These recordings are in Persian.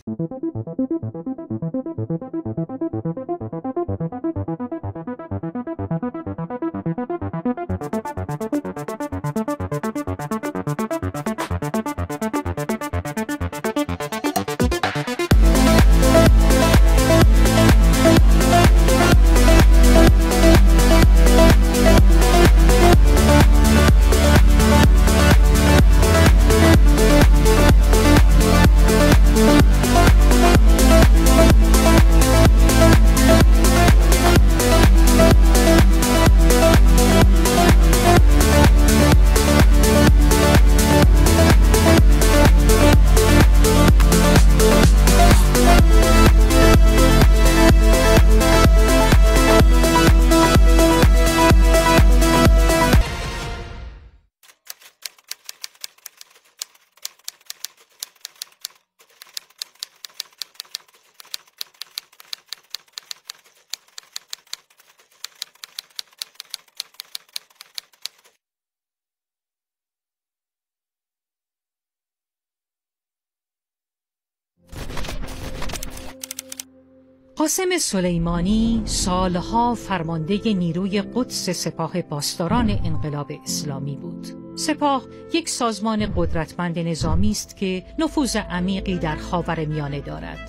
قاسم سلیمانی سالها فرمانده نیروی قدس سپاه پاسداران انقلاب اسلامی بود. سپاه یک سازمان قدرتمند نظامی است که نفوذ عمیقی در خاورمیانه دارد.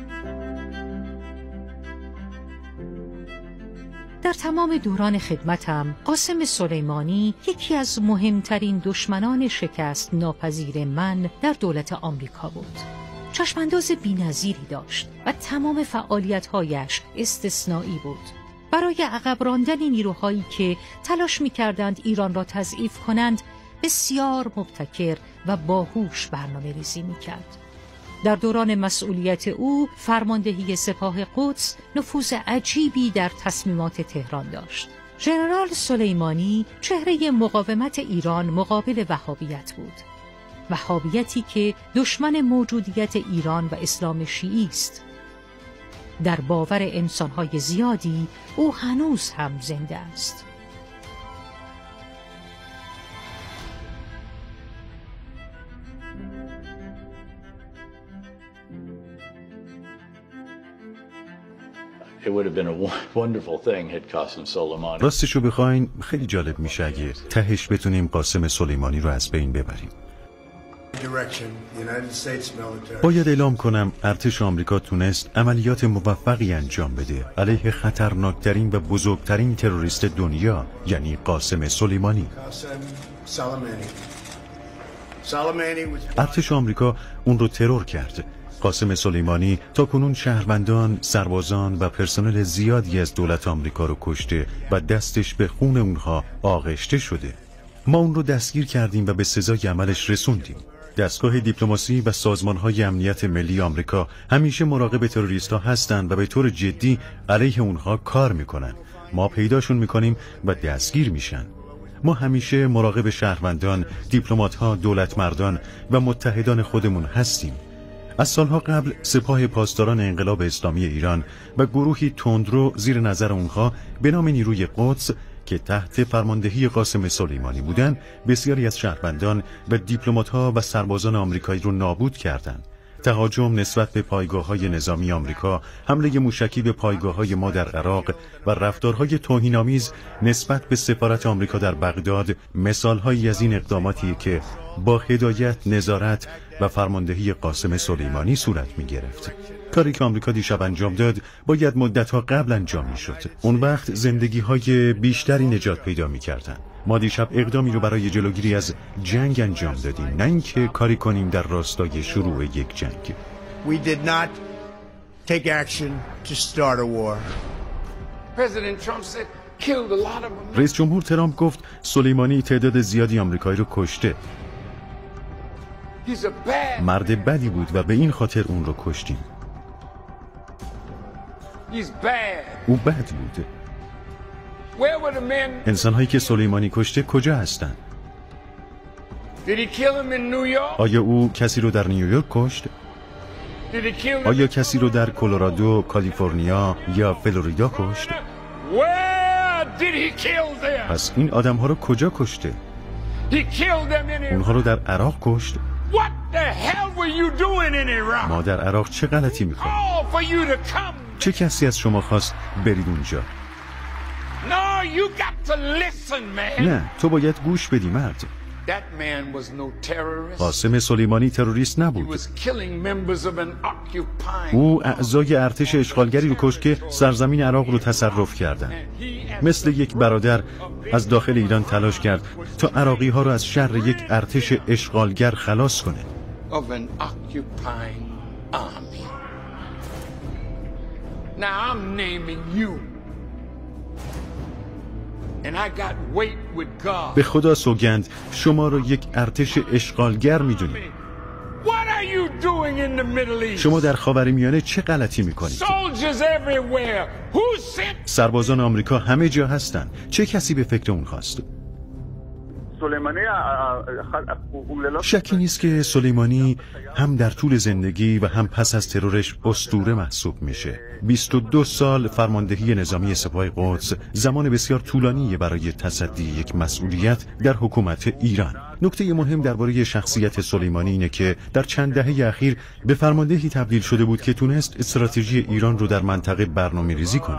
در تمام دوران خدمتم قاسم سلیمانی یکی از مهمترین دشمنان شکست ناپذیر من در دولت آمریکا بود. چشمانداز بی‌نظیری داشت و تمام فعالیت‌هایش استثنایی بود. برای عقب راندن نیروهایی که تلاش می‌کردند ایران را تضعیف کنند، بسیار مبتکر و باهوش برنامه‌ریزی می‌کرد. در دوران مسئولیت او، فرماندهی سپاه قدس نفوذ عجیبی در تصمیمات تهران داشت. ژنرال سلیمانی چهره مقاومت ایران مقابل وهابیت بود. وهابیتی که دشمن موجودیت ایران و اسلام شیعی است. در باور انسان‌های زیادی او هنوز هم زنده است. راستشو بخواین خیلی جالب میشه اگه تهش بتونیم قاسم سلیمانی رو از بین ببریم. باید اعلام کنم ارتش آمریکا تونست عملیات موفقی انجام بده علیه خطرناکترین و بزرگترین تروریست دنیا، یعنی قاسم سلیمانی. ارتش آمریکا اون رو ترور کرد. قاسم سلیمانی تا کنون شهروندان، سربازان و پرسنل زیادی از دولت آمریکا رو کشته و دستش به خون اونها آغشته شده. ما اون رو دستگیر کردیم و به سزای عملش رسوندیم. دستگاه دیپلماسی و سازمان‌های امنیت ملی آمریکا همیشه مراقب تروریست‌ها هستند و به طور جدی علیه اونها کار میکنن. ما پیداشون میکنیم و دستگیر میشن. ما همیشه مراقب شهروندان، دیپلمات‌ها، دولتمردان و متحدان خودمون هستیم. از سالها قبل سپاه پاسداران انقلاب اسلامی ایران و گروهی تندرو زیر نظر اونها به نام نیروی قدس که تحت فرماندهی قاسم سلیمانی بودند، بسیاری از شهروندان و دیپلمات‌ها و سربازان آمریکایی رو نابود کردند. تهاجم نسبت به پایگاه‌های نظامی آمریکا، حمله موشکی به پایگاه‌های ما در عراق و رفتارهای توهین‌آمیز نسبت به سفارت آمریکا در بغداد مثال‌هایی از این اقداماتی که با هدایت، نظارت و فرماندهی قاسم سلیمانی صورت می‌گرفت. کاری که آمریکا دیشب انجام داد باید مدت‌ها قبل انجام می‌شد. اون وقت زندگی‌های بیشتری نجات پیدا می‌کردن. ما دیشب اقدامی رو برای جلوگیری از جنگ انجام دادیم، نه اینکه کاری کنیم در راستای شروع یک جنگ. We did not take action to start a war. President Trump said killed a lot of them. رئیس جمهور ترامپ گفت سلیمانی تعداد زیادی آمریکایی رو کشته. مرد بدی بود و به این خاطر اون رو کشتیم. او بد بود. انسان‌هایی که سلیمانی کشته کجا هستند؟ آیا او کسی رو در نیویورک کشت؟ آیا کسی رو در کلرادو، کالیفرنیا یا فلوریدا کشت؟ پس این آدم‌ها رو کجا کشته؟ اونها رو در عراق کشت؟ What the hell were you doing in Iraq? ما در عراق چه غلطی میکنیم؟ All for you to come. چه کسی از شما خواست برید اونجا؟ No, you got to listen, man. نه، تو باید گوش بدی مرد. That man was no terrorist. قاسم سلیمانی تروریست He نبود. was killing members of an occupying. او اعضای ارتش اشغالگری رو کشت که سرزمین عراق رو تصرف کردند. مثل یک برادر از داخل ایران تلاش کرد تا عراقی ها رو از شر یک ارتش اشغالگر خلاص کنه. Of an occupying army. Now I'm naming you. And I got weight with God. به خدا سوگند شما رو یک ارتش اشغالگر میدونید. What are you doing in the Middle East? شما در خاورمیانه چه غلطی میکنید؟ Soldiers everywhere. Who sent? سربازان آمریکا همه جا هستن. چه کسی به فکر اون خواست؟ شکی نیست که سلیمانی هم در طول زندگی و هم پس از ترورش اسطوره محسوب میشه. 22 سال فرماندهی نظامی سپاه قدس زمان بسیار طولانی برای تصدی یک مسئولیت در حکومت ایران. نکته مهم درباره شخصیت سلیمانی اینه که در چند دهه اخیر به فرماندهی تبدیل شده بود که تونست استراتژی ایران رو در منطقه برنامه‌ریزی کنه.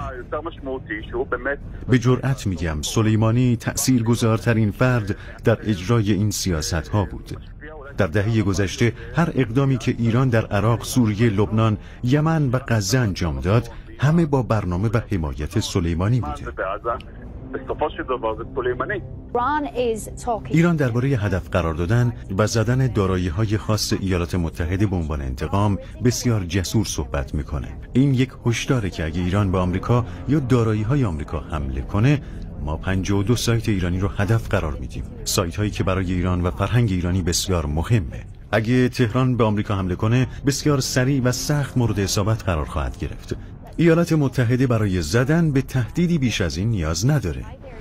به جرئت میگم سلیمانی تأثیرگذارترین فرد در اجرای این سیاست‌ها بود. در دهه گذشته هر اقدامی که ایران در عراق، سوریه، لبنان، یمن و غزه انجام داد همه با برنامه و حمایت سلیمانی بوده. ایران درباره هدف قرار دادن و زدن دارایی‌های خاص ایالات متحده به عنوان انتقام بسیار جسور صحبت میکنه. این یک هشداره که اگه ایران به آمریکا یا دارایی‌های آمریکا حمله کنه ما 52 سایت ایرانی رو هدف قرار میدیم. سایت هایی که برای ایران و فرهنگ ایرانی بسیار مهمه. اگه تهران به آمریکا حمله کنه بسیار سریع و سخت مورد اصابت قرار خواهد گرفت. ایالات متحده برای زدن به تهدیدی بیش از این نیاز نداره.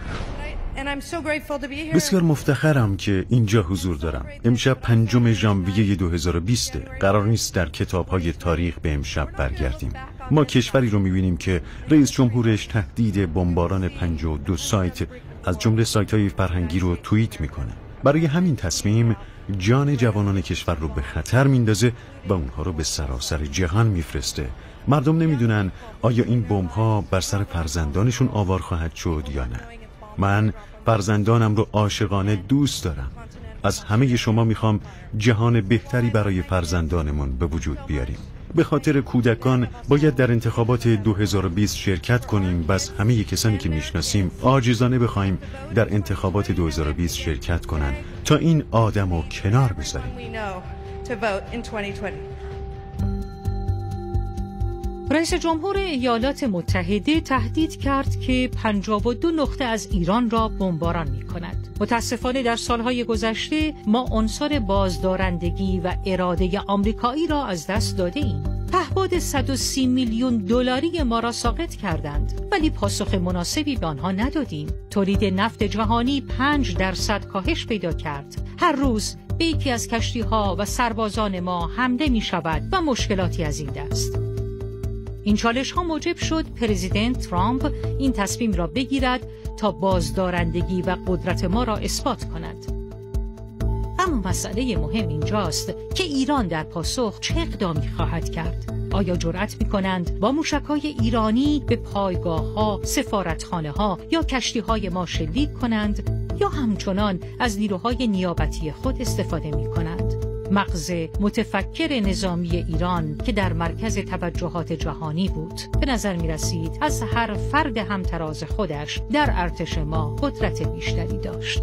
بسیار مفتخرم که اینجا حضور دارم. امشب 5 ژانویه 2020 قرار نیست در کتاب‌های تاریخ به امشب برگردیم. ما کشوری رو می‌بینیم که رئیس جمهورش تهدید بمباران 52 سایت از جمله سایت‌های فرهنگی رو توییت میکنه. برای همین تصمیم جان جوانان کشور رو به خطر میندازه و اونها رو به سراسر جهان میفرسته. مردم نمیدونن آیا این بمب‌ها بر سر فرزندانشون آوار خواهد شد یا نه. من فرزندانم رو عاشقانه دوست دارم. از همه شما میخوام جهان بهتری برای فرزندانمون به وجود بیاریم. به خاطر کودکان باید در انتخابات 2020 شرکت کنیم و از همه کسانی که میشناسیم عاجزانه بخوایم در انتخابات 2020 شرکت کنن تا این آدم رو کنار بذاریم. رئیس جمهور ایالات متحده تهدید کرد که 52 نقطه از ایران را بمباران می کند. متاسفانه در سالهای گذشته ما عنصر بازدارندگی و اراده آمریکایی را از دست داده ایم. پهپاد 130 میلیون دلاری ما را ساقط کردند ولی پاسخ مناسبی به آنها ندادیم. تولید نفت جهانی 5% کاهش پیدا کرد. هر روز به یکی از کشتی‌ها و سربازان ما حمله می شود و مشکلاتی از این دست. این چالش ها موجب شد پرزیدنت ترامپ این تصمیم را بگیرد تا بازدارندگی و قدرت ما را اثبات کند. اما مسئله مهم اینجاست که ایران در پاسخ چه اقدامی خواهد کرد؟ آیا جرأت می‌کنند با موشک‌های ایرانی به پایگاه‌ها، سفارتخانه‌ها یا کشتی‌های ما شلیک کنند یا همچنان از نیروهای نیابتی خود استفاده می‌کنند؟ مغز متفکر نظامی ایران که در مرکز توجهات جهانی بود به نظر می رسید از هر فرد همتراز خودش در ارتش ما قدرت بیشتری داشت.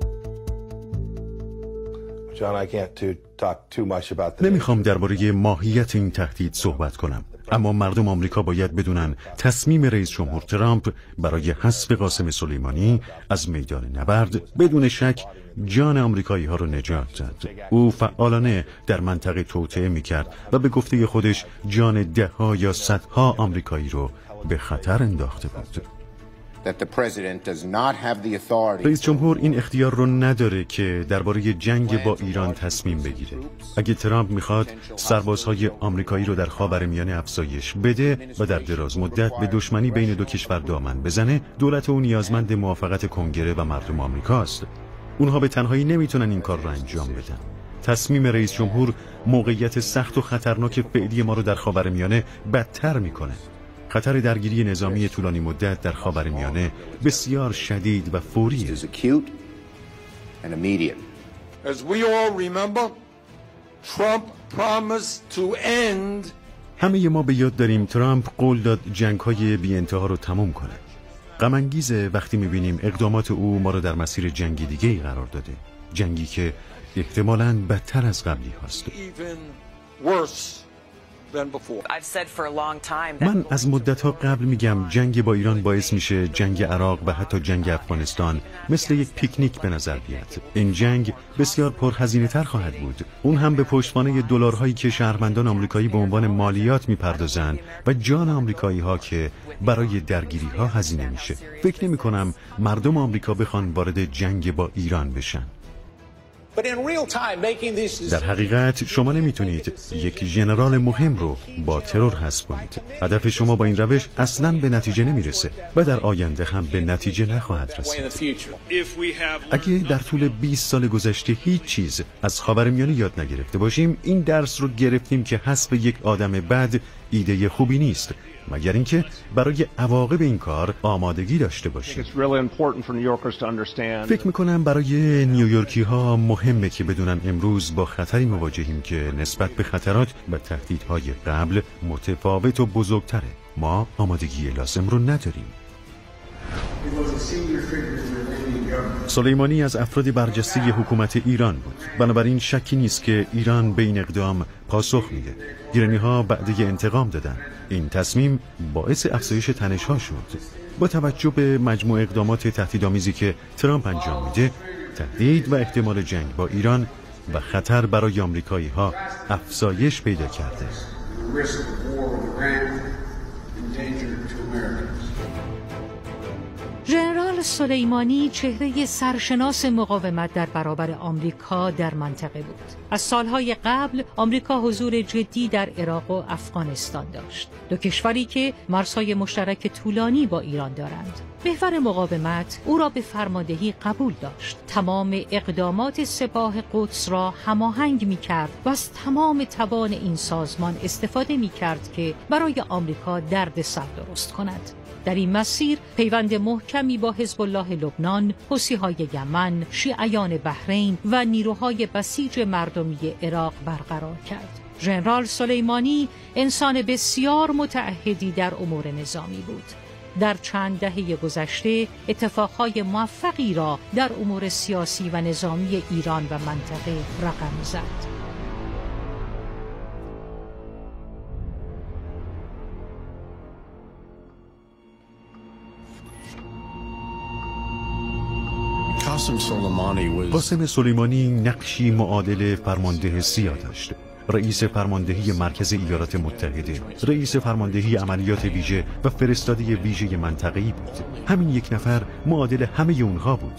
نمیخوام درباره ماهیت این تهدید صحبت کنم، اما مردم آمریکا باید بدونن تصمیم رئیس جمهور ترامپ برای حذف قاسم سلیمانی از میدان نبرد بدون شک جان آمریکایی ها رو نجات داد. او فعالانه در منطقه توطئه میکرد و به گفته خودش جان ده‌ها یا صدها آمریکایی رو به خطر انداخته بود. رئیس جمهور این اختیار رو نداره که درباره جنگ با ایران تصمیم بگیره. اگه ترامپ میخواد سربازهای آمریکایی رو در خاورمیانه افزایش بده و در دراز مدت به دشمنی بین دو کشور دامن بزنه، دولت او نیازمند موافقت کنگره و مردم آمریکاست. اونها به تنهایی نمیتونن این کار رو انجام بدن. تصمیم رئیس جمهور موقعیت سخت و خطرناک فعلی ما رو در خاورمیانه بدتر میکنه. خطر درگیری نظامی طولانی مدت در خاورمیانه بسیار شدید و فوریه. As we all remember, Trump promised to end. همه ما به یاد داریم ترامپ قول داد جنگ‌های بی انتها رو تموم کنه. غم انگیزه وقتی می‌بینیم اقدامات او ما رو در مسیر جنگ دیگه‌ای قرار داده. جنگی که احتمالاً بدتر از قبلی هست. من از مدت‌ها قبل میگم جنگ با ایران باعث میشه جنگ عراق و حتی جنگ افغانستان مثل یک پیکنیک به نظر بیاد. این جنگ بسیار پرهزینه‌تر خواهد بود. اون هم به پشتوانه دلارهایی که شهروندان آمریکایی به عنوان مالیات میپردازن و جان آمریکایی‌ها که برای درگیری‌ها هزینه میشه. فکر نمی‌کنم مردم آمریکا بخوان وارد جنگ با ایران بشن. در حقیقت شما نمیتونید یک ژنرال مهم رو با ترور حذف کنید. هدف شما با این روش اصلاً به نتیجه نمیرسه و در آینده هم به نتیجه نخواهد رسید. اگه در طول 20 سال گذشته هیچ چیز از خاورمیانه یاد نگرفته باشیم، این درس رو گرفتیم که حذف یک آدم بد ایده خوبی نیست، مگر اینکه برای عواقب این کار آمادگی داشته باشیم. فکر میکنم برای نیویورکی ها مهمه که بدونن امروز با خطری مواجهیم که نسبت به خطرات و تهدیدهای قبل متفاوت و بزرگتره. ما آمادگی لازم رو نداریم. سلیمانی از افراد برجسته حکومت ایران بود. بنابراین شکی نیست که ایران به این اقدام پاسخ میده. ایرانی‌ها وعده انتقام دادن. این تصمیم باعث افزایش تنش‌ها شد. با توجه به مجموع اقدامات تهدیدآمیزی که ترامپ انجام میده، تهدید و احتمال جنگ با ایران و خطر برای آمریکایی‌ها افزایش پیدا کرده. ژنرال سلیمانی چهره سرشناس مقاومت در برابر آمریکا در منطقه بود. از سالهای قبل آمریکا حضور جدی در عراق و افغانستان داشت، دو کشوری که مرزهای مشترک طولانی با ایران دارند. محور مقاومت او را به فرماندهی قبول داشت. تمام اقدامات سپاه قدس را هماهنگ می‌کرد و از تمام توان این سازمان استفاده می‌کرد که برای آمریکا دردسر درست کند. در این مسیر پیوند محکمی با حزب الله لبنان، حوثی‌های یمن، شیعیان بحرین و نیروهای بسیج مردمی عراق برقرار کرد. ژنرال سلیمانی انسان بسیار متعهدی در امور نظامی بود. در چند دهه گذشته اتفاقهای موفقی را در امور سیاسی و نظامی ایران و منطقه رقم زد. قاسم سلیمانی نقشی معادل فرمانده سیا داشت. رئیس فرماندهی مرکز ایالات متحده، رئیس فرماندهی عملیات ویژه و فرستاده ویژه منطقه‌ای بود. همین یک نفر معادل همه اونها بود.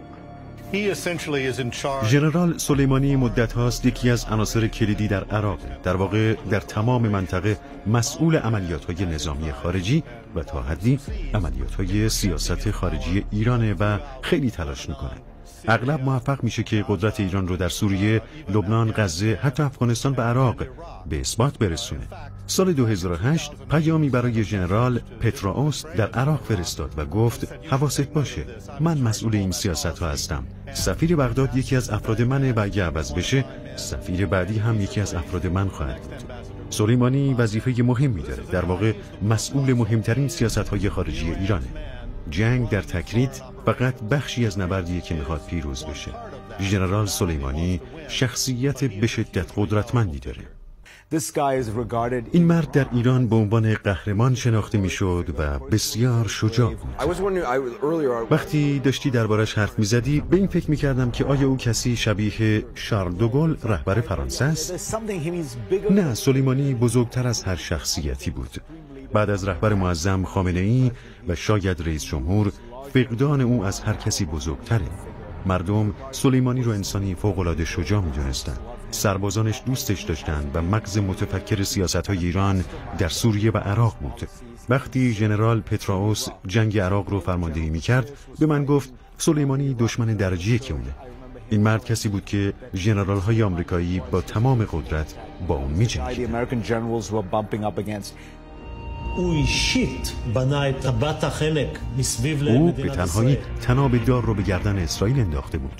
ژنرال سلیمانی مدت هاست یکی از عناصر کلیدی در عراق، در واقع در تمام منطقه مسئول عملیات‌های نظامی خارجی و تا حدی عملیات‌های سیاست خارجی ایرانه و خیلی تلاش میکنه. اغلب موفق میشه که قدرت ایران رو در سوریه، لبنان، غزه، حتی افغانستان و عراق به اثبات برسونه. سال 2008 پیامی برای ژنرال پتراوس در عراق فرستاد و گفت حواست باشه، من مسئول این سیاست‌ها هستم. سفیر بغداد یکی از افراد منه و اگه عوض بشه، سفیر بعدی هم یکی از افراد من خواهد بود. سلیمانی وظیفه مهمی داره، در واقع مسئول مهمترین سیاست‌های خارجی ایرانه. جنگ در تکریت فقط بخشی از نبردیه که میخواد پیروز بشه. ژنرال سلیمانی شخصیت به شدت قدرتمندی داره. این مرد در ایران به عنوان قهرمان شناخته میشد و بسیار شجاع بود. وقتی داشتی دربارش حرف میزدی به این فکر میکردم که آیا او کسی شبیه شارل دوگل رهبر فرانسه است؟ نه، سلیمانی بزرگتر از هر شخصیتی بود. بعد از رهبر معظم خامنه‌ای و شاید رئیس جمهور، فقدان او از هر کسی بزرگتره. مردم سلیمانی رو انسانی فوق‌العاده شجاع می‌دونستند. سربازانش دوستش داشتند و مغز متفکر سیاست‌های ایران در سوریه و عراق بود. وقتی ژنرال پتراوس جنگ عراق رو فرماندهی می‌کرد، به من گفت سلیمانی دشمن درجه یکمونه. این مرد کسی بود که ژنرال‌های آمریکایی با تمام قدرت با اون می‌جنگیدند. او به تنهایی طناب دار رو به گردن اسرائیل انداخته بود.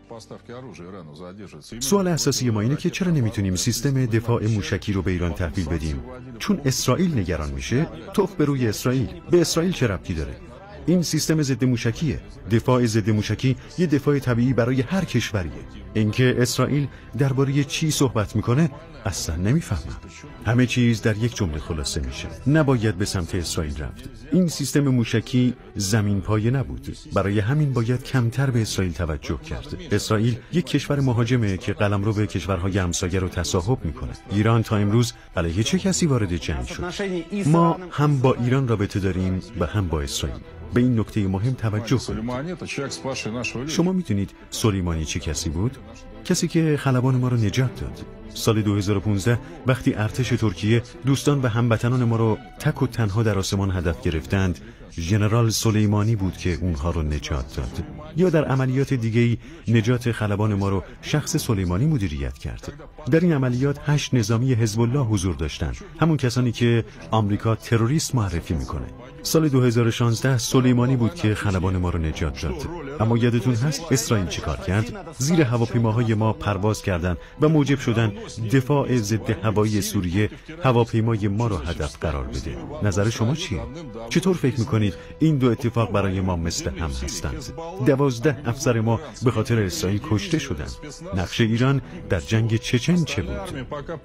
سوال اساسی ما اینه که چرا نمیتونیم سیستم دفاع موشکی رو به ایران تحویل بدیم؟ چون اسرائیل نگران میشه، توف به روی اسرائیل. به اسرائیل چه ربطی داره؟ این سیستم ضد موشکیه. دفاع ضد موشکی یه دفاع طبیعی برای هر کشوریه. اینکه اسرائیل درباره چی صحبت میکنه اصلا نمیفهمم. همه چیز در یک جمله خلاصه میشه. نباید به سمت اسرائیل رفت. این سیستم موشکی زمین پایه نبود. برای همین باید کمتر به اسرائیل توجه کرد. اسرائیل یک کشور مهاجمه که قلمرو به کشورهای همسایه رو تصاحب میکنه. ایران تا امروز علیه چه کسی وارد جنگ شد؟ ما هم با ایران رابطه داریم و هم با اسرائیل. به این نکته مهم توجه کنید. شما میتونید سلیمانی چه کسی بود؟ کسی که خلبان ما رو نجات داد. سال 2015 وقتی ارتش ترکیه دوستان و هموطنان ما رو تک و تنها در آسمان هدف گرفتند، ژنرال سلیمانی بود که اونها رو نجات داد. یا در عملیات دیگه‌ای نجات خلبان ما رو شخص سلیمانی مدیریت کرد. در این عملیات 8 نظامی حزب الله حضور داشتند، همون کسانی که آمریکا تروریست معرفی میکنه. سال 2016 سلیمانی بود که خلبان ما رو نجات داد. اما یادتون هست اسرائیل چیکار کرد؟ زیر هواپیماهای ما پرواز کردند و موجب شدن دفاع ضد هوایی سوریه هواپیمای ما رو هدف قرار بده. نظر شما چیه؟ چطور فکر میکنید این دو اتفاق برای ما مثل هم هستند؟ 12 افسر ما به خاطر اسرائیل کشته شدند. نقش ایران در جنگ چچن چه بود؟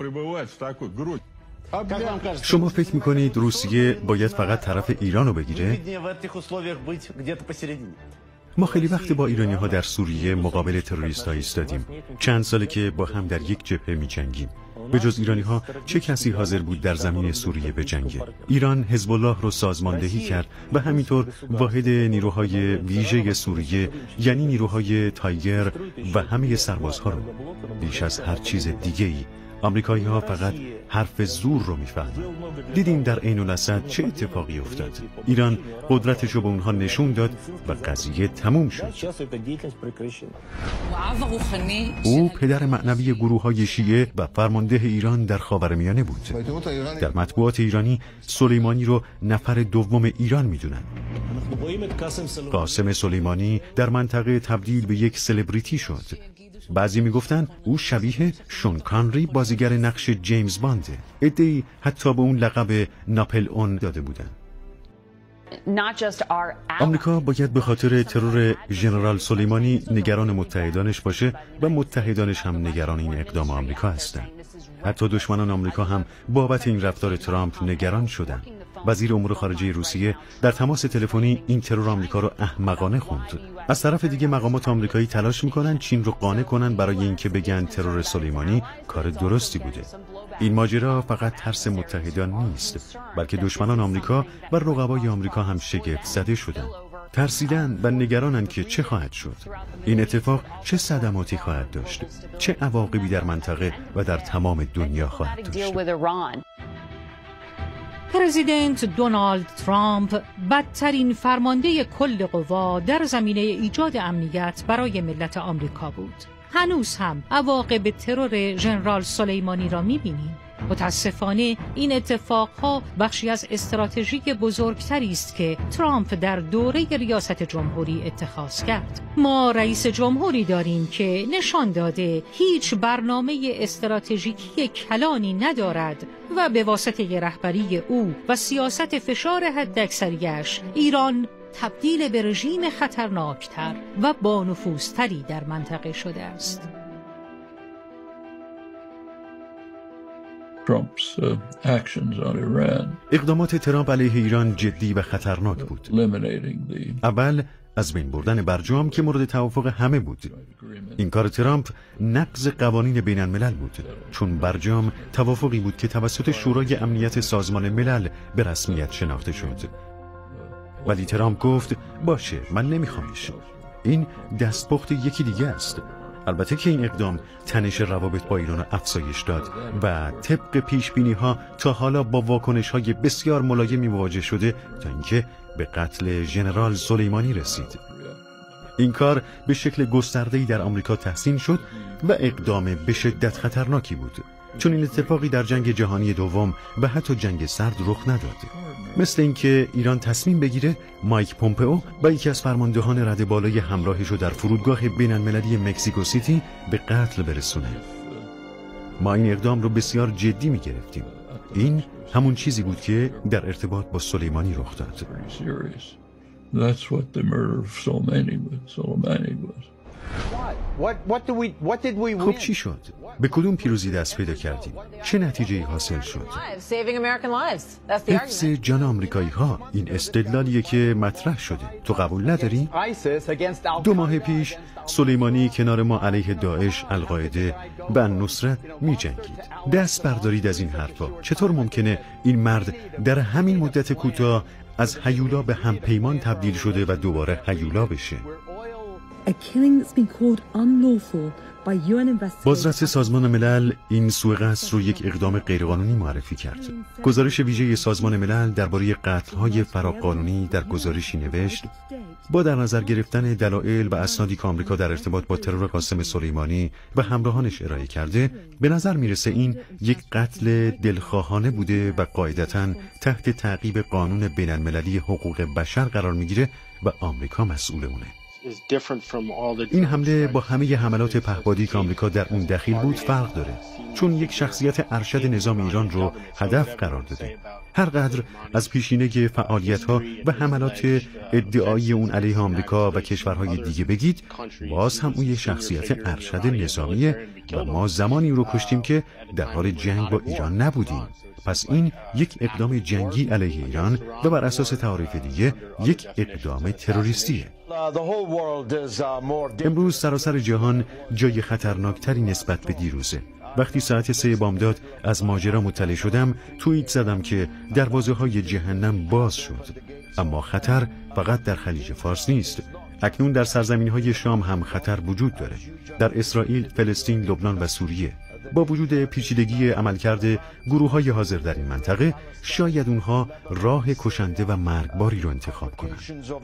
شما فکر میکنید روسیه باید فقط طرف ایران رو بگیره؟ ما خیلی وقت با ایرانی ها در سوریه مقابل تروریست ها ایستادیم. چند ساله که با هم در یک جبهه می جنگیم. به جز ایرانی ها چه کسی حاضر بود در زمین سوریه بجنگه؟ ایران حزب الله رو سازماندهی کرد و همینطور واحد نیروهای ویژه سوریه، یعنی نیروهای تایگر و همه سربازها رو. بیش از هر چیز دیگه ای آمریکایی ها فقط حرف زور رو میفهمن. دیدیم در عین الاسد چه اتفاقی افتاد. ایران قدرتش رو به اونها نشون داد و قضیه تموم شد. او پدر معنوی گروه‌های شیعه و فرمانده ایران در خاورمیانه بود. در مطبوعات ایرانی سلیمانی رو نفر دوم ایران میدونن. قاسم سلیمانی در منطقه تبدیل به یک سلبریتی شد. بعضی میگفتن او شبیه شون کانری بازیگر نقش جیمز بانده. عده‌ای حتی به اون لقب ناپلئون داده بودن. آمریکا باید به خاطر ترور ژنرال سلیمانی نگران متحدانش باشه و متحدانش هم نگران این اقدام آمریکا هستند. حتی دشمنان آمریکا هم بابت این رفتار ترامپ نگران شدند. وزیر امور خارجه روسیه در تماس تلفنی این ترور آمریکا رو احمقانه خوند. از طرف دیگه مقامات آمریکایی تلاش میکنن چین رو قانع کنن برای اینکه بگن ترور سلیمانی کار درستی بوده. این ماجرا فقط ترس متحدان نیست، بلکه دشمنان آمریکا و رقبای آمریکا هم شگفت زده شدن. ترسیدن و نگرانن که چه خواهد شد. این اتفاق چه صدماتی خواهد داشت، چه عواقبی در منطقه و در تمام دنیا خواهد داشت. پرزیدنت دونالد ترامپ بدترین فرمانده کل قوا در زمینه ایجاد امنیت برای ملت آمریکا بود. هنوز هم عواقب ترور ژنرال سلیمانی را می‌بینیم. متاسفانه این اتفاقها بخشی از استراتژی بزرگتری است که ترامپ در دوره ریاست جمهوری اتخاذ کرد. ما رئیس جمهوری داریم که نشان داده هیچ برنامه استراتژیکی کلانی ندارد و به واسطه رهبری او و سیاست فشار حداکثری‌اش ایران تبدیل به رژیم خطرناکتر و با نفوذتری در منطقه شده است. اقدامات ترامپ علیه ایران جدی و خطرناک بود. اول از بین بردن برجام که مورد توافق همه بود. این کار ترامپ نقض قوانین بین الملل بود، چون برجام توافقی بود که توسط شورای امنیت سازمان ملل به رسمیت شناخته شد. ولی ترامپ گفت باشه، من نمیخوامش. این دستپخت یکی دیگه است. البته که این اقدام تنش روابط با ایران افزایش داد و طبق پیشبینی‌ها تا حالا با واکنش‌های بسیار ملایمی مواجه شده تا اینکه به قتل ژنرال سلیمانی رسید. این کار به شکل گسترده‌ای در آمریکا تحسین شد و اقدام به شدت خطرناکی بود، چون این اتفاقی در جنگ جهانی دوم و حتی جنگ سرد رخ نداد. مثل اینکه ایران تصمیم بگیره مایک پومپئو و یکی از فرماندهان رده بالای همراهش رو در فرودگاه بین‌المللی مکزیکو سیتی به قتل برسونه. ما این اقدام رو بسیار جدی می‌گرفتیم. این همون چیزی بود که در ارتباط با سلیمانی رخ داد. خب چی شد؟ به کدوم پیروزی دست پیدا کردیم؟ چه نتیجه‌ای حاصل شد؟ حفظ جان آمریکایی ها، این استدلالیه که مطرح شده. تو قبول نداری؟ 2 ماه پیش سلیمانی کنار ما علیه داعش، القاعده و النصرت می جنگید. دست بردارید از این حرفا. چطور ممکنه این مرد در همین مدت کوتاه از هیولا به همپیمان تبدیل شده و دوباره هیولا بشه؟ بازرس سازمان ملل این سوءقصد رو یک اقدام غیرقانونی معرفی کرد. گزارش ویژه سازمان ملل درباره قتل‌های فراقانونی در گزارشی نوشت: با در نظر گرفتن دلایل و اسنادی که آمریکا در ارتباط با ترور قاسم سلیمانی و همراهانش ارائه کرده، به نظر میرسه این یک قتل دلخواهانه بوده و قاعدتاً تحت تعقیب قانون بین‌المللی حقوق بشر قرار میگیره و آمریکا مسئول اونه. این حمله با همه حملات پهپادی که آمریکا در اون دخیل بود فرق داره، چون یک شخصیت ارشد نظام ایران رو هدف قرار داده. هر قدر از پیشینه فعالیت‌ها و حملات ادعایی اون علیه آمریکا و کشورهای دیگه بگید، باز هم اون یک شخصیت ارشد نظامیه و ما زمانی رو کشتیم که در حال جنگ با ایران نبودیم. پس این یک اقدام جنگی علیه ایران و بر اساس تعاریف دیگه یک اقدام تروریستیه. امروز سراسر جهان جای خطرناکتری نسبت به دیروزه. وقتی ساعت 3 بامداد از ماجرا مطلع شدم، توییت زدم که دروازه‌های جهنم باز شد. اما خطر فقط در خلیج فارس نیست. اکنون در سرزمین‌های شام هم خطر وجود داره. در اسرائیل، فلسطین، لبنان و سوریه. با وجود پیچیدگی عملکرد گروه‌های حاضر در این منطقه، شاید اونها راه کشنده و مرگباری رو انتخاب کنند.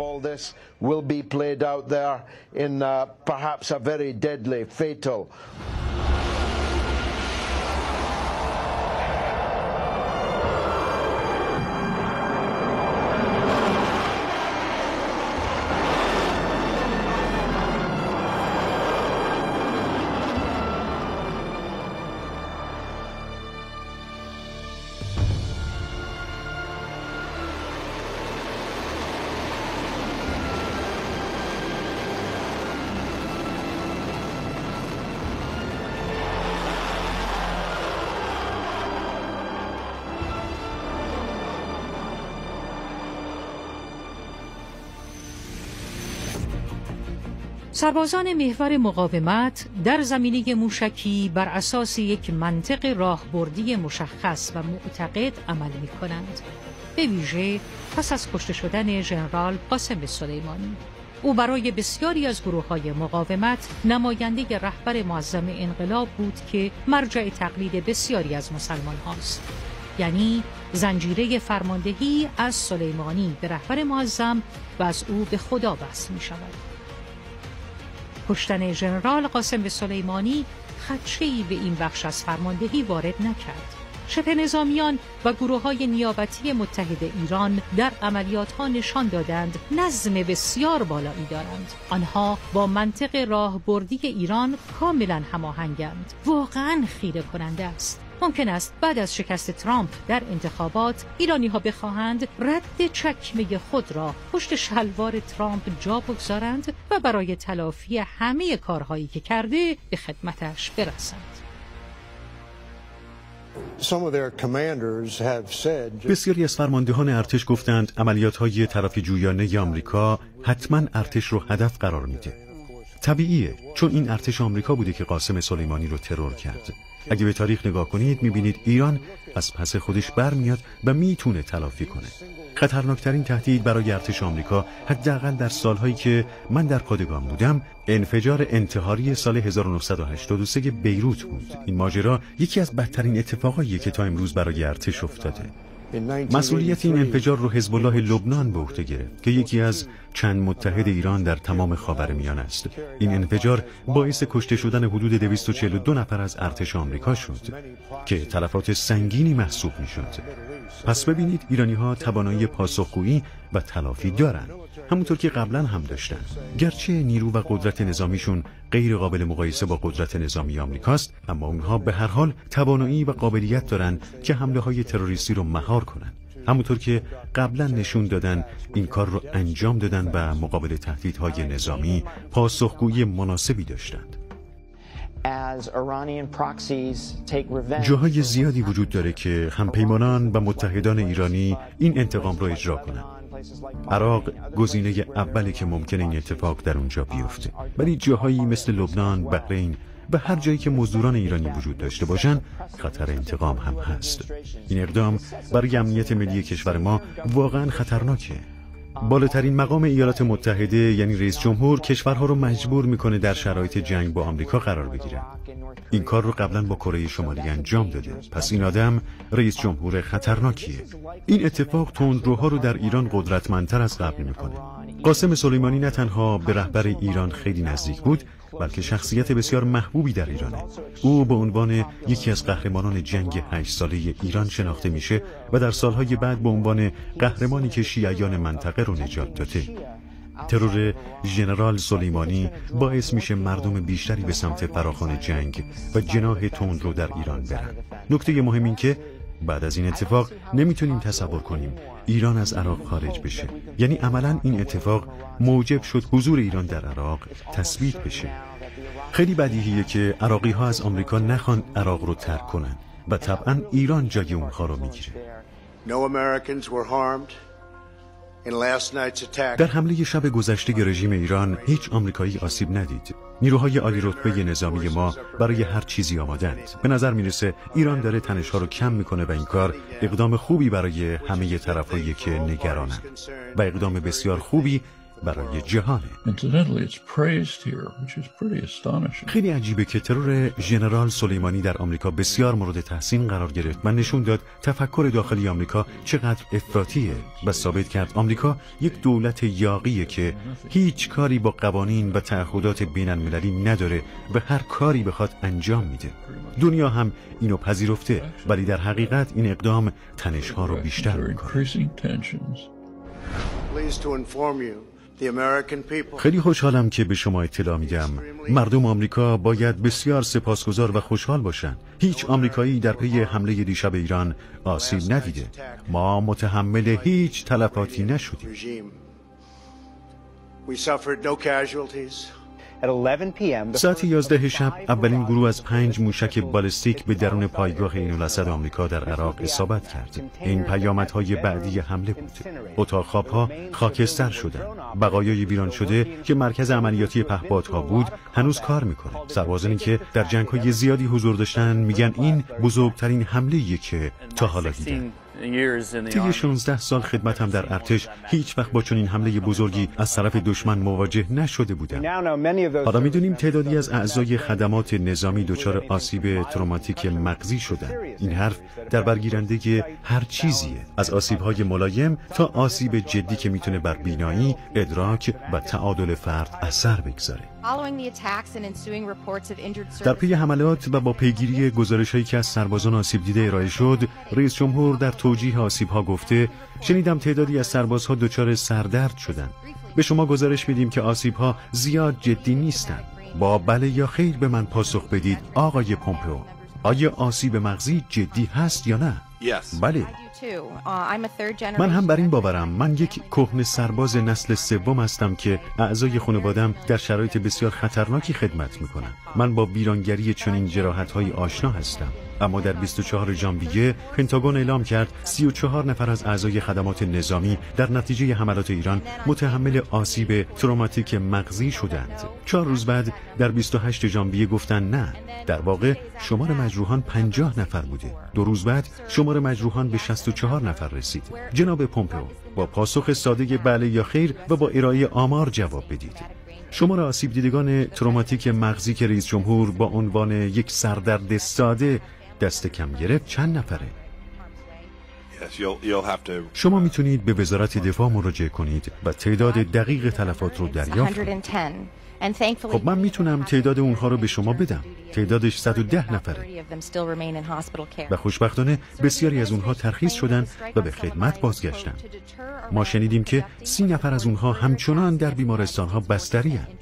سربازان محور مقاومت در زمینه موشکی بر اساس یک منطق راهبردی مشخص و معتقد عمل می‌کنند. به ویژه پس از کشته شدن ژنرال قاسم سلیمانی، او برای بسیاری از گروه‌های مقاومت نماینده رهبر معظم انقلاب بود که مرجع تقلید بسیاری از مسلمان هاست. یعنی زنجیره فرماندهی از سلیمانی به رهبر معظم و از او به خدا وصل می‌شود. کشتن ژنرال قاسم سلیمانی خدشه‌ای به این بخش از فرماندهی وارد نکرد. شبه نظامیان و گروه‌های نیابتی متحد ایران در عملیات‌ها نشان دادند نظم بسیار بالایی دارند. آنها با منطق راهبردی ایران کاملاً هماهنگند. واقعاً خیره کننده است. ممکن است بعد از شکست ترامپ در انتخابات ایرانی‌ها بخواهند رد چکمه خود را پشت شلوار ترامپ جا بگذارند و برای تلافی همه کارهایی که کرده به خدمتش برسند. بسیاری از فرماندهان ارتش گفتند عملیات‌های طرفی جویانه آمریکا حتما ارتش رو هدف قرار میده. طبیعیه، چون این ارتش آمریکا بوده که قاسم سلیمانی رو ترور کرد. اگه به تاریخ نگاه کنید میبینید ایران از پس خودش برمیاد و میتونه تلافی کنه. خطرناکترین تهدید برای ارتش آمریکا، حداقل در سالهایی که من در پادگان بودم، انفجار انتحاری سال 1983 بیروت بود. این ماجرا یکی از بدترین اتفاقاییه که تا امروز برای ارتش افتاده. مسئولیت این انفجار رو حزب الله لبنان به عهده گرفت که یکی از چند متحد ایران در تمام خاورمیانه است. این انفجار باعث کشته شدن حدود 242 نفر از ارتش آمریکا شد که تلفات سنگینی محسوب می‌شد. پس ببینید ایرانی‌ها توانایی پاسخگویی و تلافی دارند، همونطور که قبلا هم داشتن. گرچه نیرو و قدرت نظامیشون غیر قابل مقایسه با قدرت نظامی آمریکاست، اما اونها به هر حال توانایی و قابلیت دارن که حمله‌های تروریستی رو مهار کنن. همونطور که قبلا نشون دادن این کار رو انجام دادن و مقابل تهدیدهای نظامی پاسخگویی مناسبی داشتند. جاهای زیادی وجود داره که همپیمانان و متحدان ایرانی این انتقام رو اجرا کنند. عراق گزینه اولی که ممکنه این اتفاق در اونجا بیفته، ولی جاهایی مثل لبنان، بحرین و هر جایی که مزدوران ایرانی وجود داشته باشن خطر انتقام هم هست. این اقدام برای امنیت ملی کشور ما واقعا خطرناکه. بالاترین مقام ایالات متحده یعنی رئیس جمهور کشورها رو مجبور میکنه در شرایط جنگ با آمریکا قرار بگیرن. این کار رو قبلا با کره شمالی انجام داده. پس این آدم رئیس جمهور خطرناکیه. این اتفاق تندروها رو در ایران قدرتمندتر از قبل میکنه. قاسم سلیمانی نه تنها به رهبر ایران خیلی نزدیک بود، بلکه شخصیت بسیار محبوبی در ایرانه. او به عنوان یکی از قهرمانان جنگ 8 ساله ایران شناخته میشه و در سالهای بعد به عنوان قهرمانی که شیعیان منطقه رو نجات داده. ترور ژنرال سلیمانی باعث میشه مردم بیشتری به سمت فراخوان جنگ و جناح تندرو در ایران برن. نکته مهم این که بعد از این اتفاق نمیتونیم تصور کنیم ایران از عراق خارج بشه. یعنی عملاً این اتفاق موجب شد حضور ایران در عراق تثبیت بشه. خیلی بدیهیه که عراقی ها از آمریکا نخوان عراق رو ترک کنن و طبعاً ایران جای اونها رو میگیره. در حمله شب گذشته رژیم ایران هیچ آمریکایی آسیب ندید. نیروهای عالی رتبه نظامی ما برای هر چیزی آمادند. به نظر میرسه ایران داره تنش‌ها رو کم میکنه و این کار اقدام خوبی برای همه طرفایی که نگرانن و اقدام بسیار خوبی برای جهانه. خیلی عجیبه که ترور ژنرال سلیمانی در آمریکا بسیار مورد تحسین قرار گرفت و نشون داد تفکر داخلی آمریکا چقدر افراطیه و ثابت کرد آمریکا یک دولت یاغیه که هیچ کاری با قوانین و تعهدات بین المللی نداره و هر کاری بخواد انجام میده. دنیا هم اینو پذیرفته، ولی در حقیقت این اقدام تنش‌ها رو بیشتر میکنه. خیلی خوشحالم که به شما اطلاع میدم مردم آمریکا باید بسیار سپاسگزار و خوشحال باشن. هیچ آمریکایی در پی حمله دیشب ایران آسیب ندیده. ما متحمل هیچ تلفاتی نشدیم. ساعت 11 شب اولین گروه از 5 موشک بالستیک به درون پایگاه عین‌الاسد آمریکا در عراق اصابت کرد. این پیامدهای بعدی حمله بود. اتاق خواب‌ها خاکستر شدند. بقایای ویران شده که مرکز عملیاتی پهپادها بود هنوز کار میکنه. سربازانی که در جنگ‌های زیادی حضور داشتن میگن این بزرگترین حمله‌ایه که تا حالا دیدن. طی 16 سال خدمتم در ارتش هیچ وقت با چنین حمله بزرگی از طرف دشمن مواجه نشده بودم. حالا میدونیم تعدادی از اعضای خدمات نظامی دچار آسیب تروماتیک مغزی شدن. این حرف در برگیرنده هر چیزیه، از آسیب‌های ملایم تا آسیب جدی که میتونه بر بینایی، ادراک و تعادل فرد اثر بگذاره. در پی حملات و با پیگیری گزارش‌هایی که از سربازان آسیب دیده ارائه شد، رئیس جمهور در توجیه آسیب‌ها گفته شنیدم تعدادی از سربازها دچار سردرد شدند. به شما گزارش میدیم که آسیب‌ها زیاد جدی نیستند. با بله یا خیر به من پاسخ بدید آقای پومپئو. آیا آسیب مغزی جدی هست یا نه؟ بله. من هم بر این باورم. من یک کهنه سرباز نسل سوم هستم که اعضای خانواده‌ام در شرایط بسیار خطرناکی خدمت میکنن. من با ویرانگری چنین جراحت‌های آشنا هستم. اما در 24 ژانویه پنتاگون اعلام کرد 34 نفر از اعضای خدمات نظامی در نتیجه حملات ایران متحمل آسیب تروماتیک مغزی شدند. 4 روز بعد در 28 ژانویه گفتن نه، در واقع شمار مجروحان 50 نفر بوده. 2 روز بعد شمار مجروحان به 64 نفر رسید. جناب پومپئو، با پاسخ ساده بله یا خیر و با ارائه آمار جواب بدید. شمار آسیب دیدگان تروماتیک مغزی که رئیس جمهور با عنوان یک سردرد ساده دست کم گرفت چند نفره؟ شما میتونید به وزارت دفاع مراجعه کنید و تعداد دقیق تلفات رو دریافت کنید. خب من میتونم تعداد اونها رو به شما بدم. تعدادش 110 نفره و خوشبختانه بسیاری از اونها ترخیص شدن و به خدمت بازگشتن. ما شنیدیم که 30 نفر از اونها همچنان در بیمارستانها بستری هستند.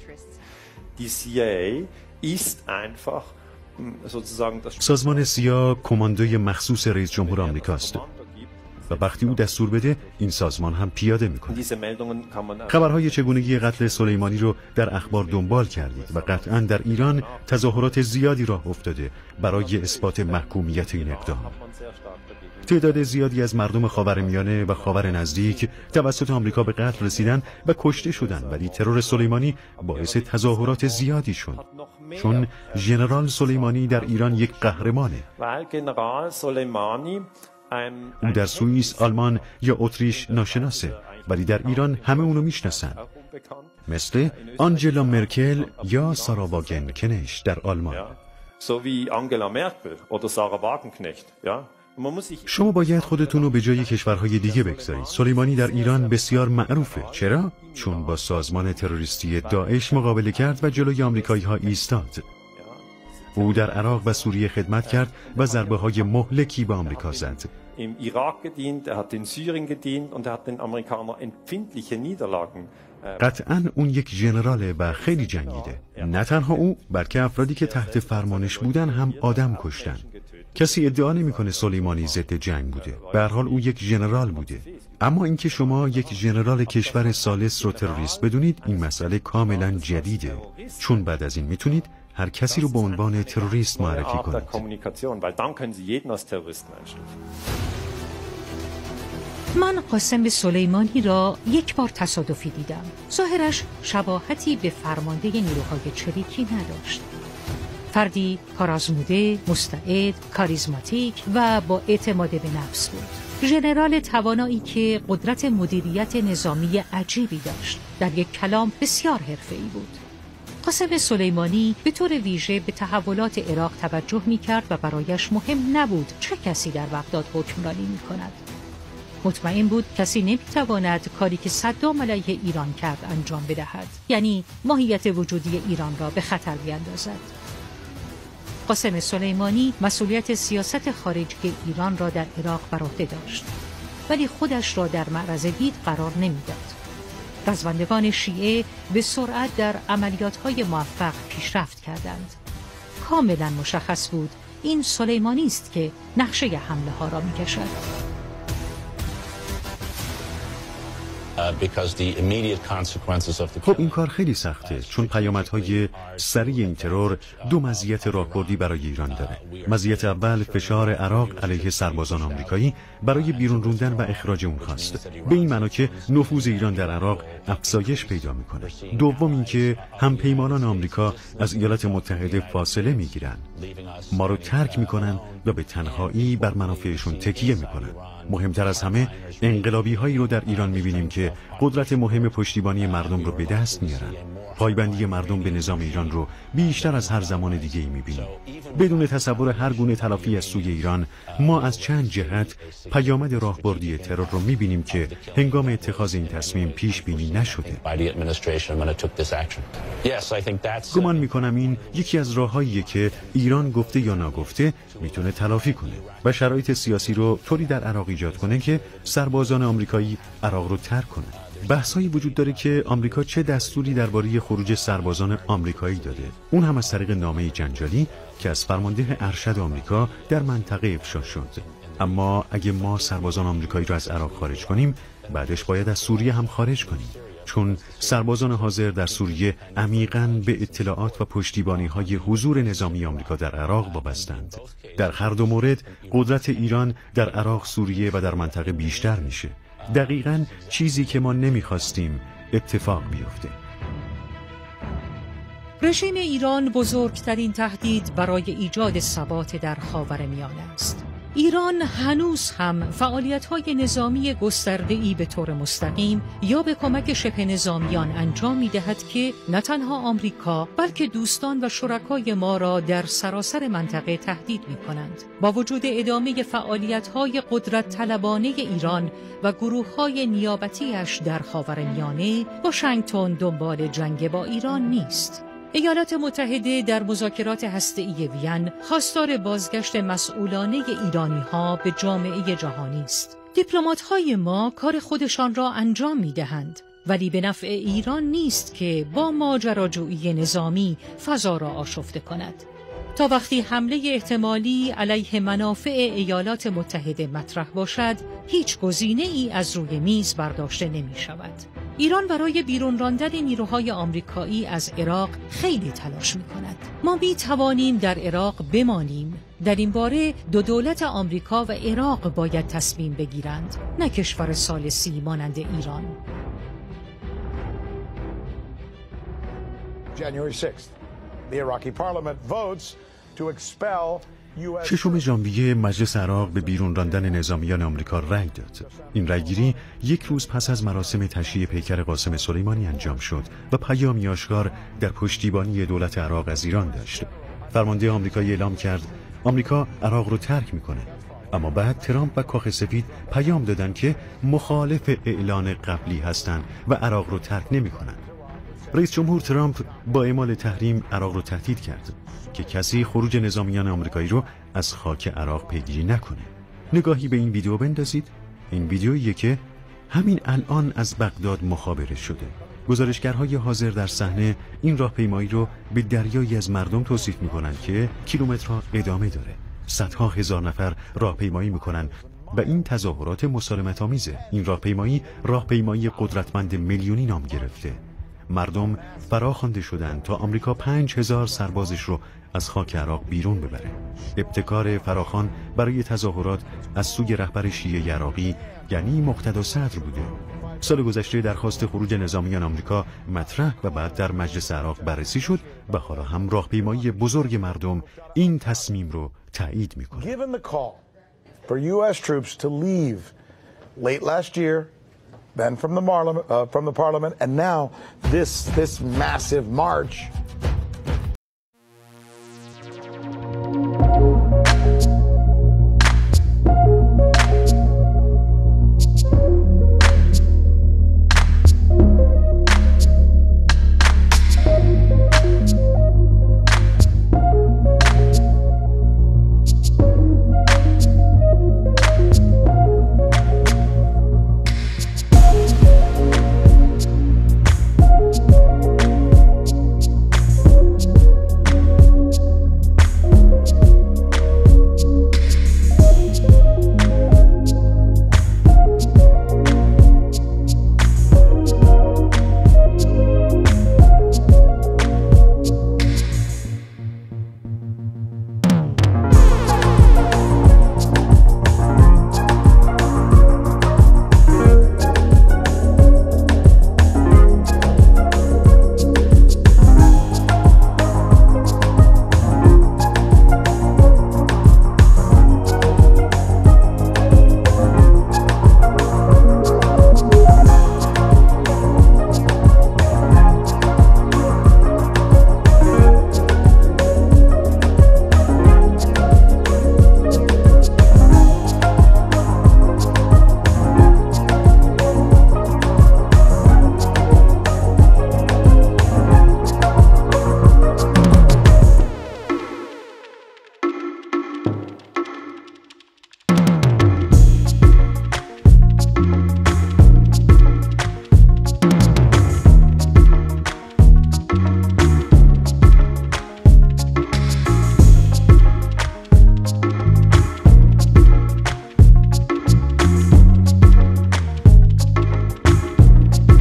سازمان CIA کماندوی مخصوص رئیس جمهور آمریکاست و وقتی او دستور بده این سازمان هم پیاده میکنه. خبرهای چگونگی قتل سلیمانی رو در اخبار دنبال کردید و قطعاً در ایران تظاهرات زیادی راه افتاده برای اثبات محکومیت این اقدام. تعداد زیادی از مردم خاورمیانه و خاور نزدیک توسط آمریکا به قتل رسیدن و کشته شدند، ولی ترور سلیمانی باعث تظاهرات زیادی شد. چون ژنرال سلیمانی در ایران یک قهرمانه. او در سوئیس، آلمان یا اتریش ناشناسه، ولی در ایران همه اونو میشناسن. مثل آنجلا مرکل یا سارا واگنکنشت در آلمان. شما باید خودتون رو به جای کشورهای دیگه بگذارید. سلیمانی در ایران بسیار معروفه. چرا؟ چون با سازمان تروریستی داعش مقابله کرد و جلوی آمریکایی‌ها ایستاد. او در عراق و سوریه خدمت کرد و ضربه‌های مهلکی به آمریکا زد. Im Irak gedient, hat in Syrien gedient und hat den Amerikanern empfindliche Niederlagen. قطعاً اون یک ژنراله و خیلی جنگیده. نه تنها او، بلکه افرادی که تحت فرمانش بودن هم آدم کشتن. کسی ادعا نمی‌کنه سلیمانی ضد جنگ بوده. به هر حال او یک ژنرال بوده. اما اینکه شما یک ژنرال کشور ثالث رو تروریست بدونید، این مسئله کاملاً جدیده. چون بعد از این میتونید هر کسی رو به عنوان تروریست معرفی کنید. من قاسم سلیمانی را یک بار تصادفی دیدم. ظاهرش شباهتی به فرمانده نیروهای چریکی نداشت. فردی کارآزموده، مستعد، کاریزماتیک و با اعتماد به نفس بود. ژنرال توانایی که قدرت مدیریت نظامی عجیبی داشت. در یک کلام بسیار حرفه‌ای بود. قاسم سلیمانی به طور ویژه به تحولات عراق توجه می‌کرد و برایش مهم نبود چه کسی در بغداد حکمرانی می‌کند. مطمئن بود کسی نمی‌تواند کاری که صدام علیه ایران کرد انجام بدهد، یعنی ماهیت وجودی ایران را به خطر بیندازد. قاسم سلیمانی مسئولیت سیاست خارجی ایران را در عراق بر عهده داشت، ولی خودش را در معرض دید قرار نمی‌داد. رزمندگان شیعه به سرعت در عملیات‌های موفق پیشرفت کردند. کاملا مشخص بود این سلیمانی است که نقشه حمله ها را می‌کشد. خب این کار خیلی سخته، چون پیامدهای سریع این ترور دو مزیت راهبردی برای ایران داره. مزیت اول فشار عراق علیه سربازان آمریکایی برای بیرون روندن و اخراج اونهاست، به این معنا که نفوذ ایران در عراق افزایش پیدا میکنه. دوم اینکه همپیمانان آمریکا از ایالات متحده فاصله میگیرن، ما رو ترک میکنن و به تنهایی بر منافعشون تکیه میکنن. مهمتر از همه انقلابی هایی رو در ایران میبینیم که قدرت مهم پشتیبانی مردم رو به دست میارن. پایبندی مردم به نظام ایران رو بیشتر از هر زمان دیگه ای میبینیم. بدون تصور هر گونه تلافی از سوی ایران، ما از چند جهت پیامد راهبردی ترور رو میبینیم که هنگام اتخاذ این تصمیم پیش بینی نشده. گمان میکنم این یکی از راههاییه که ایران گفته یا ناگفته میتونه تلافی کنه و شرایط سیاسی رو طوری در عراق ایجاد کنه که سربازان آمریکایی عراق رو ترک کنن. بحثایی وجود داره که آمریکا چه دستوری درباره خروج سربازان آمریکایی داده، اون هم از طریق نامه جنجالی که از فرمانده ارشد آمریکا در منطقه افشا شد. اما اگه ما سربازان آمریکایی رو از عراق خارج کنیم، بعدش باید از سوریه هم خارج کنیم، چون سربازان حاضر در سوریه عمیقاً به اطلاعات و پشتیبانی‌های حضور نظامی آمریکا در عراق وابسته‌اند. در هر دو مورد قدرت ایران در عراق، سوریه و در منطقه بیشتر میشه. دقیقاً چیزی که ما نمیخواستیم اتفاق بیفته. رژیم ایران بزرگترین تهدید برای ایجاد ثبات در خاورمیانه است. ایران هنوز هم فعالیت‌های نظامی گسترده‌ای به طور مستقیم یا به کمک شبه نظامیان انجام می‌دهد که نه تنها آمریکا بلکه دوستان و شرکای ما را در سراسر منطقه تهدید می‌کنند. با وجود ادامه فعالیت‌های قدرت طلبانه ایران و گروه‌های نیابتی‌اش در خاورمیانه، واشنگتن دنبال جنگ با ایران نیست. ایالات متحده در مذاکرات هسته‌ای وین خواستار بازگشت مسئولانه ایرانی‌ها به جامعه جهانی است. دیپلمات‌های ما کار خودشان را انجام می‌دهند، ولی به نفع ایران نیست که با ماجراجویی نظامی فضا را آشفته کند. تا وقتی حمله احتمالی علیه منافع ایالات متحده مطرح باشد، هیچ گزینه‌ای از روی میز برداشته نمی‌شود. ایران برای بیرون راندن نیروهای آمریکایی از عراق خیلی تلاش می‌کند. ما می‌توانیم در عراق بمانیم. در این باره دو دولت آمریکا و عراق باید تصمیم بگیرند، نه کشور ثالثی مانند ایران. January 6th, the Iraqi parliament votes to expel ششم ژانویه مجلس عراق به بیرون راندن نظامیان آمریکا رأی داد. این رأیگیری یک روز پس از مراسم تشییع پیکر قاسم سلیمانی انجام شد و پیامی آشکار در پشتیبانی دولت عراق از ایران داشت. فرمانده آمریکایی اعلام کرد آمریکا عراق رو ترک میکنه، اما بعد ترامپ و کاخ سفید پیام دادن که مخالف اعلان قبلی هستند و عراق رو ترک نمیکنن. رئیس جمهور ترامپ با اعمال تحریم عراق رو تهدید کرد که کسی خروج نظامیان آمریکایی رو از خاک عراق پیگیری نکنه. نگاهی به این ویدیو بندازید. این ویدیویی که همین الان از بغداد مخابره شده. گزارشگرهای حاضر در صحنه این راهپیمایی رو به دریایی از مردم توصیف میکنن که کیلومترها ادامه داره. صدها هزار نفر راهپیمایی میکنن و این تظاهرات مسالمت‌آمیزه. این راهپیمایی قدرتمند میلیونی نام گرفته. مردم فراخوانده شدند تا آمریکا 5000 سربازش رو از خاک عراق بیرون ببره. ابتکار فراخوان برای تظاهرات از سوی رهبر شیعه عراقی یعنی مقتدا صدر بوده. سال گذشته درخواست خروج نظامیان آمریکا مطرح و بعد در مجلس عراق بررسی شد و حالا هم راهپیمایی بزرگ مردم این تصمیم رو تایید میکنه. Given the call for US troops to leave late last year, then from the parliament, and now this massive march.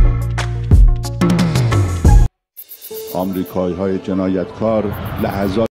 آمریکایی‌های جنایتکار لحظات